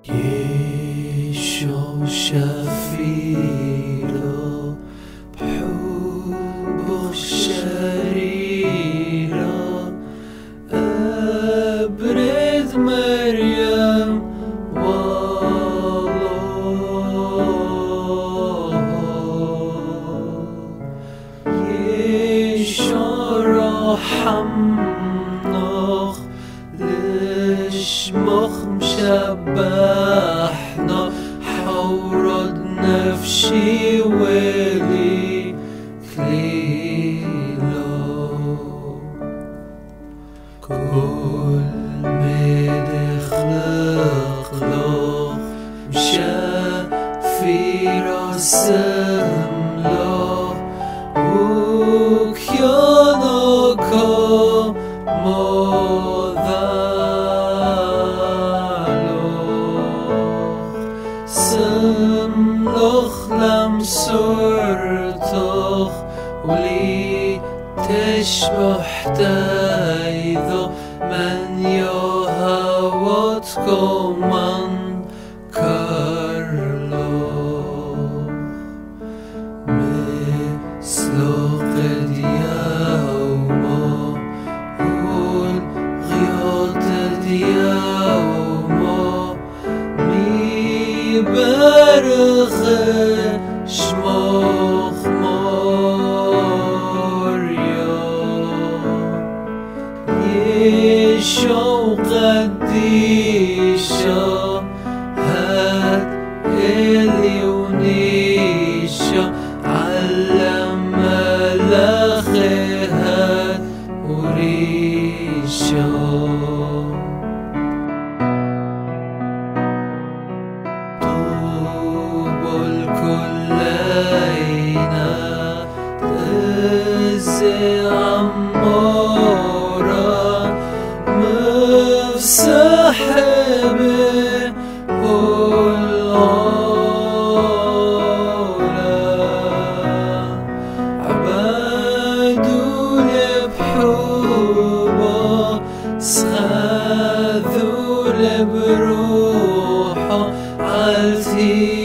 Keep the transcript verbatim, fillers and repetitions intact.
يشوع شفيرو بحبه الشريرة أبرد مريم والله يشوع رحمناخ لشمخ مشبحنا حورد نفسي ولي كليلو كل مدخلق له شفيرو سمله وكيانوكو سملخ لمسورتخ ولي تشبح تايذو من يهوتكم من كرلو مثل قد يومو والغيوت ديومو برخ شمخ مريا يشوع قديشة هات إلي ونيشة علم ملخي هات وريشة زمارة مفسحبه والعالم عبادون بحبه سخذوا بروحه عالتي